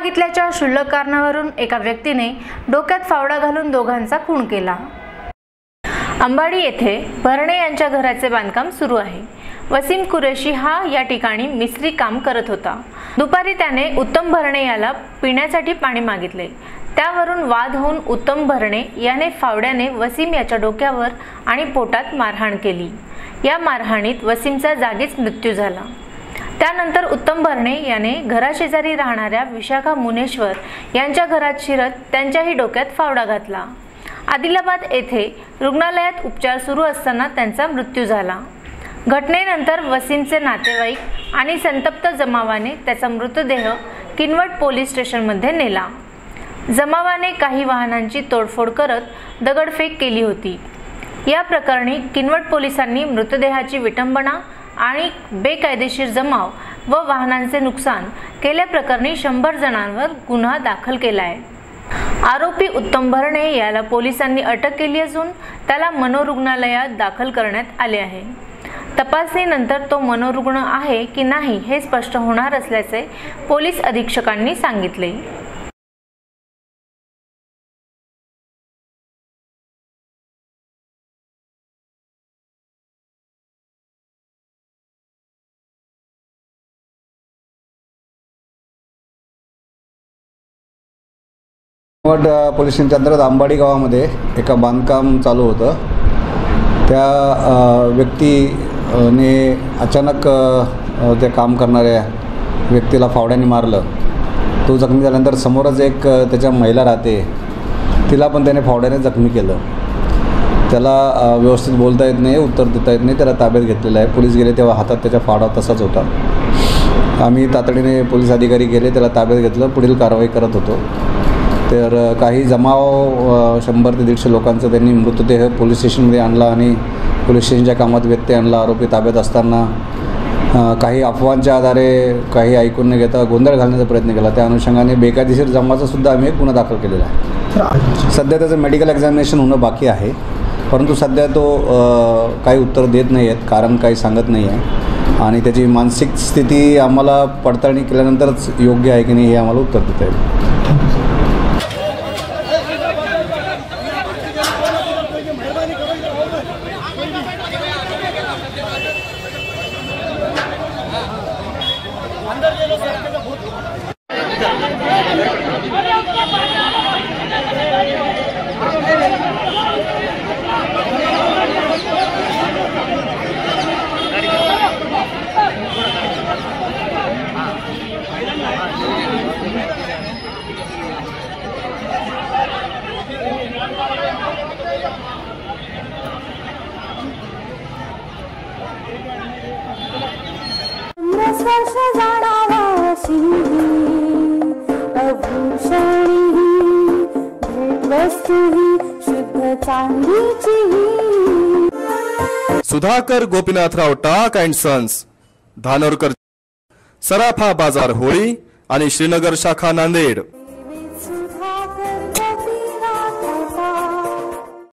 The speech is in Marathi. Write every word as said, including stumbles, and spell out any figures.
मागितल्याच्या क्षुल्लक कारणावरून एका व्यक्तीने डोक्यात फावडा घालून दोघांचा खून केला। अंबाडी येथे भरणे यांच्या घराचे बांधकाम सुरू आहे। वसीम कुरेशी हा या ठिकाणी मिस्त्री काम करत होता। दुपारी त्याने उत्तम भरणे याला पिण्यासाठी पाणी मागितले। त्यावरून वाद होऊन उत्तम भरणे याने फावड्याने वसीम याच्या डोक्यावर आणि पोटात मारहाण केली। या मारहाणीत वसीमचा जागीच मृत्यू झाला। त्यानंतर उत्तम भरणे याने घराशेजारी राहणाऱ्या विशाखा मुनेश्वर यांच्या घरात शिरत त्यांच्याही डोक्यात फावडा घातला। आदिलाबाद येथे रुग्णालयात उपचार सुरू असताना त्यांचा मृत्यू झाला। घटनेनंतर वसीमचे नातेवाईक आणि संतप्त जमावाने त्याचा मृतदेह किनवट पोलीस स्टेशनमध्ये नेला। जमावाने काही वाहनांची तोडफोड करत दगडफेक केली होती। या प्रकरणी किनवट पोलिसांनी मृतदेहाची विटंबना आणि बेकायदेशीर जमाव व वाहनांचे नुकसान केल्याप्रकरणी शंभर जणांवर गुन्हा दाखल केला आहे। आरोपी उत्तम भरणे याला पोलिसांनी अटक केली असून त्याला मनोरुग्णालयात दाखल करण्यात आले आहे। तपासणीनंतर तो मनोरुग्ण आहे की नाही हे स्पष्ट होणार असल्याचे पोलीस अधीक्षकांनी सांगितले। किनवट पोलीस स्टेशनच्या अंतर्गत अंबाडी गावामध्ये एका बांधकाम चालू होतं। त्या व्यक्तीने अचानक ते काम करणाऱ्या व्यक्तीला फावड्याने मारलं। तो जखमी झाल्यानंतर समोरच एक त्याच्या महिला राहते, तिला पण त्याने फावड्याने जखमी केलं। त्याला व्यवस्थित बोलता येत नाही, उत्तर देता येत नाही, त्याला ताब्यात घेतलेलं आहे। पोलीस गेले तेव्हा हातात त्याच्या फावडा तसाच होता। आम्ही तातडीने पोलीस अधिकारी गेले, त्याला ताब्यात घेतलं, पुढील कारवाई करत होतो। तर काही जमाव शंभर ते दीडशे लोकांचा त्यांनी मृतदेह पोलीस स्टेशनमध्ये आणला आणि पोलीस स्टेशनच्या कामात व्यत्यय आणला। आरोपी ताब्यात असताना काही अफवांच्या आधारे काही ऐकून न घेता गोंधळ घालण्याचा प्रयत्न केला। त्या अनुषंगाने बेकायदेशीर जमावाचा सुद्धा आम्ही एक गुन्हा दाखल केलेला आहे। सध्या त्याचं मेडिकल एक्झामिनेशन होणं बाकी आहे, परंतु सध्या तो काही उत्तर देत नाही आहेत, कारण काही सांगत नाही आहे आणि त्याची मानसिक स्थिती आम्हाला पडताळणी केल्यानंतरच योग्य आहे की नाही हे आम्हाला उत्तर देता येईल। स्पर्श जाणावा अभूषणी भेटवस्तू शुद्ध चांदीची। सुधाकर गोपीनाथराव टाक अँड सन्स, धानोरकर, सराफा बाजार, होळी आणि श्रीनगर शाखा, नांदेड।